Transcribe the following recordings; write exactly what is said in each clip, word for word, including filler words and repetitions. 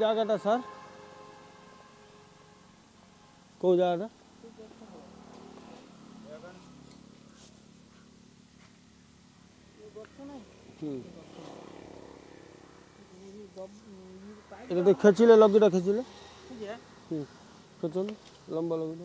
জায়গাটা স্যার? কোন জায়গাটা? হুম, এটা তো খেঁচিলে লগিটা খেঁচিলে হুম খেচুন লম্বা লগিটা।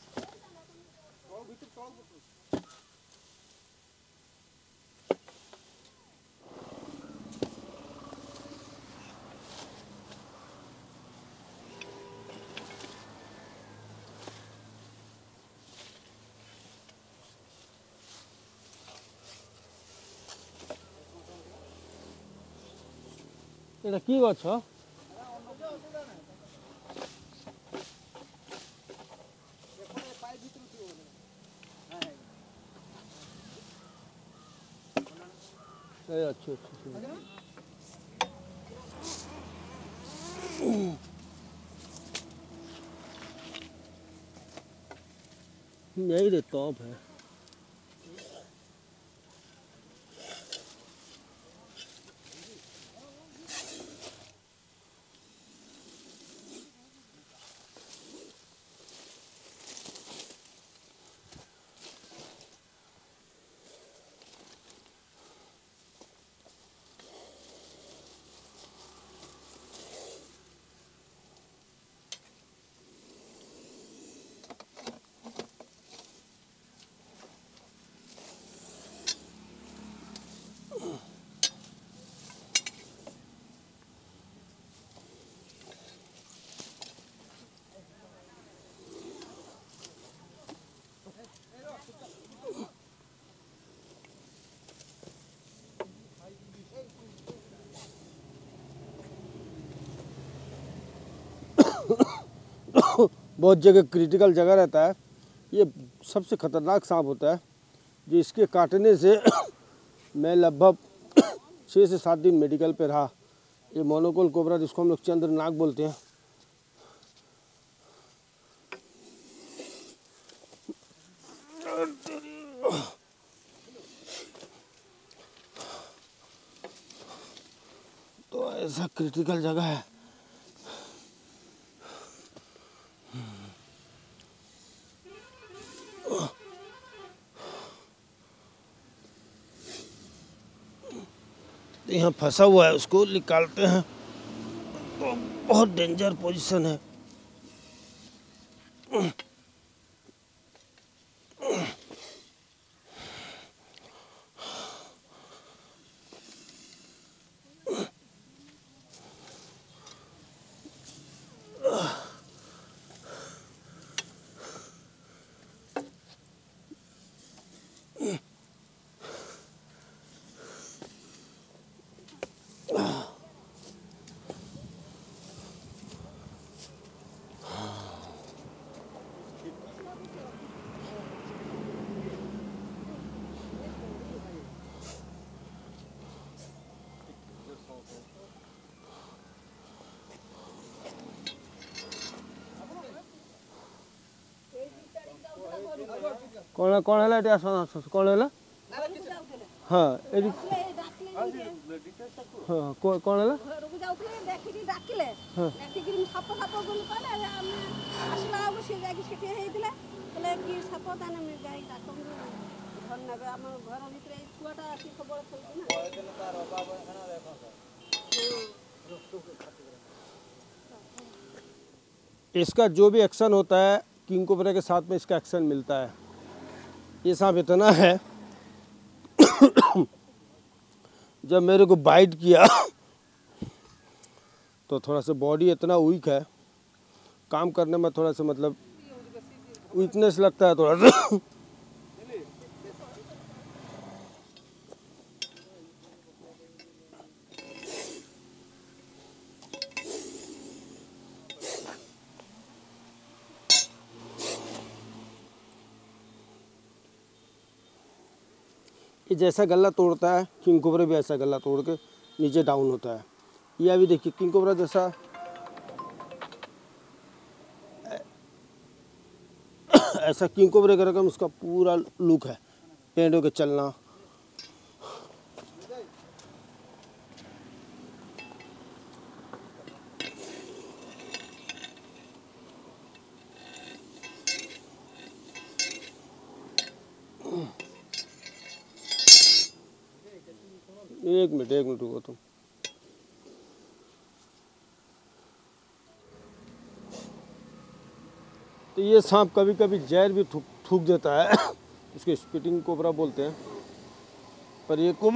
এটা কি গছ? এই আচ্ছা আচ্ছা यही रे टॉप है। बहुत जगह क्रिटिकल जगह रहता है। ये सबसे ख़तरनाक सांप होता है जो इसके काटने से मैं लगभग छः से सात दिन मेडिकल पे रहा। ये मोनोकोल कोबरा जिसको हम लोग चंद्र नाग बोलते हैं। तो ऐसा क्रिटिकल जगह है। यहाँ फंसा हुआ है, उसको निकालते हैं तो बहुत डेंजर पोजीशन है। कौन कौन है एटी आस कौन है हाँ एटी हाँ कौन है इसका जो भी एक्शन होता है किंग कोबरा के साथ में इसका एक्शन मिलता है। ये सांप इतना है जब मेरे को बाइट किया तो थोड़ा सा बॉडी इतना वीक है, काम करने में थोड़ा सा मतलब वीकनेस लगता है थोड़ा सा। ये जैसा गला तोड़ता है किंग कोबरा भी ऐसा गला तोड़ के नीचे डाउन होता है। ये अभी देखिए किंग कोबरा जैसा ऐसा किंग कोबरा का रकम उसका पूरा लुक है, पेड़ के चलना। एक मिनट एक मिनट रुको तुम। तो ये सांप कभी कभी जहर भी थूक थूक देता है उसके स्पिटिंग कोबरा बोलते हैं, पर ये को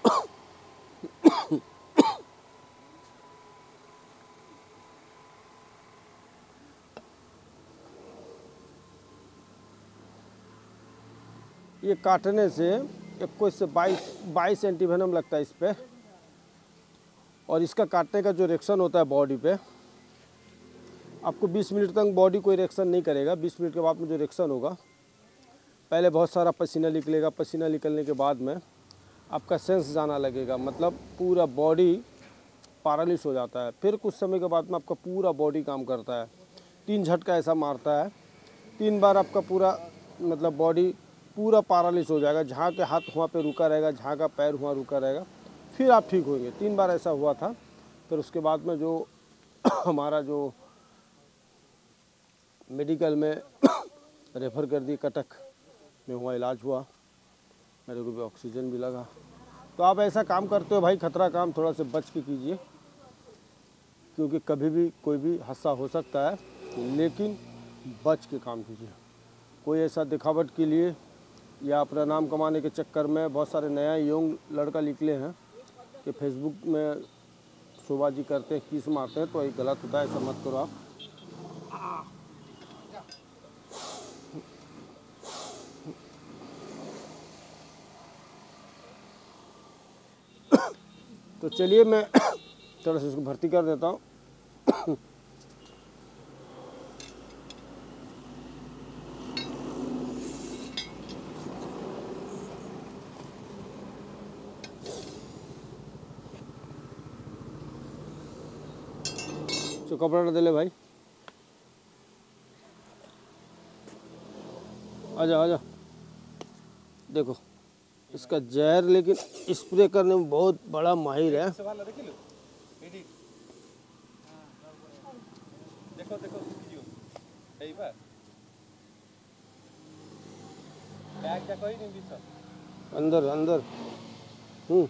ये काटने से इक्कीस से बाईस बाईस एंटीवेनम लगता है इस पे, और इसका काटने का जो रिएक्शन होता है बॉडी पे, आपको बीस मिनट तक बॉडी कोई रिएक्शन नहीं करेगा। बीस मिनट के बाद में जो रिएक्शन होगा, पहले बहुत सारा पसीना निकलेगा, पसीना निकलने के बाद में आपका सेंस जाना लगेगा, मतलब पूरा बॉडी पैरालिस हो जाता है। फिर कुछ समय के बाद में आपका पूरा बॉडी काम करता है, तीन झटका ऐसा मारता है, तीन बार आपका पूरा मतलब बॉडी पूरा पैरालिस हो जाएगा। जहाँ के हाथ वहाँ पे रुका रहेगा, जहाँ का पैर वहाँ रुका रहेगा, फिर आप ठीक होंगे। तीन बार ऐसा हुआ था। फिर उसके बाद में जो हमारा जो मेडिकल में रेफ़र कर दी, कटक में हुआ इलाज हुआ, मेरे को भी ऑक्सीजन भी लगा। तो आप ऐसा काम करते हो भाई, खतरा काम थोड़ा सा बच के कीजिए, क्योंकि कभी भी कोई भी हादसा हो सकता है, लेकिन बच के काम कीजिए। कोई ऐसा दिखावट के लिए या अपना नाम कमाने के चक्कर में बहुत सारे नया यंग लड़का निकले हैं कि फेसबुक में शोबाजी करते हैं, किस मारते हैं, तो ये गलत होता है, ऐसा मत करो आप। तो चलिए मैं थोड़ा सा इसको भर्ती कर देता हूँ। तो कपड़ा ना दे ले भाई, आजा आजा। देखो इसका जहर, लेकिन स्प्रे करने में बहुत बड़ा माहिर है। देखो देखो अंदर अंदर हम्म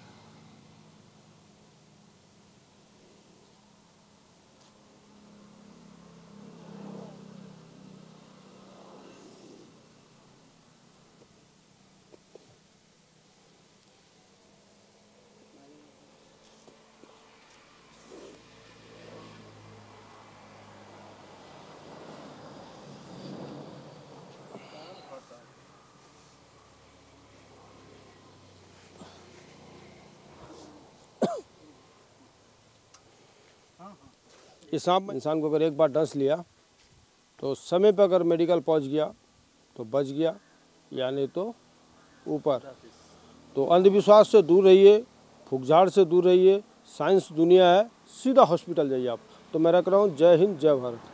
ये सांप इंसान को अगर एक बार डस लिया तो समय पर अगर मेडिकल पहुंच गया तो बच गया, यानी तो ऊपर। तो अंधविश्वास से दूर रहिए, फुकझाड़ से दूर रहिए, साइंस दुनिया है, सीधा हॉस्पिटल जाइए आप। तो मैं रख रहा हूँ। जय हिंद, जय भारत।